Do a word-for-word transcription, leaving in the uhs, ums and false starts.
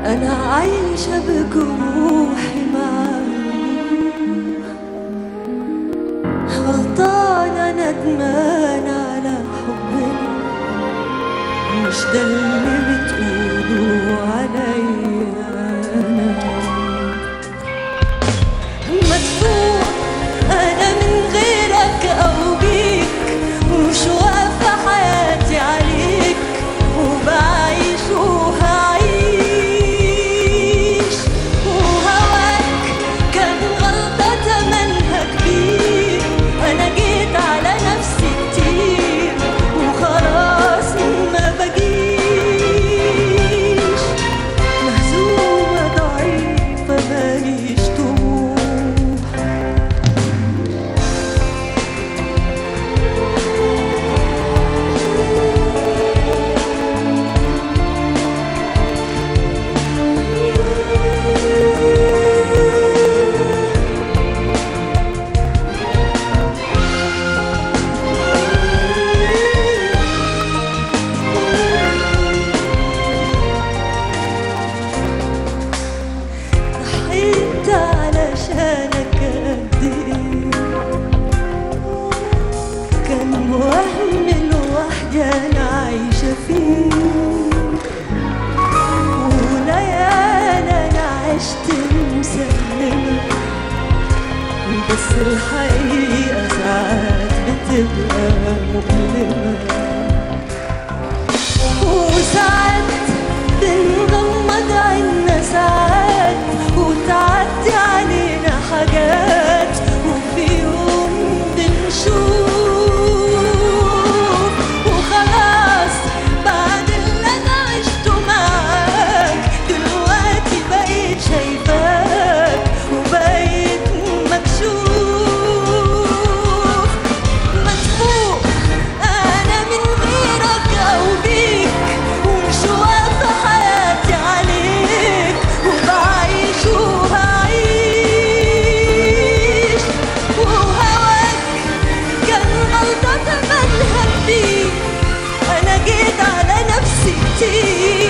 أنا عايشة بجروحي معاك، غلطانة ندمانة على حبنا، مش ده اللي بتقولوا عليا أنا. مدفوع أنا من غيرك أو بيك، مش واقفة حياتي عليك، وبعيش وهعيش، وهواك كان غلطة تمنها كبير. أنا جيت على نفسي كتير وخلاص ما بجيش، مهزومة ضعيفة ماليش طموح. ضحيت علشانك قد إيه، كان وهم لوحدي أنا عايشة فيه، وليالي أنا عشت مسلمة، بس الحقيقة ساعات بتبقى مؤلمة، وساعات بنغمض عنا ساعات، وتعدي علينا حاجات، وفي يوم بنشوف وخلاص بعد اللي أنا عشته معاك. دلوقتي بقيت شايفاك وبقيت مكشوف، مدفوع أنا من غيرك أو بيك، ومش واقفة حياتي عليك، وبعيش وهعيش، وهواك كان غلطة تمنها كبير. أنا جيت على نفسي كتير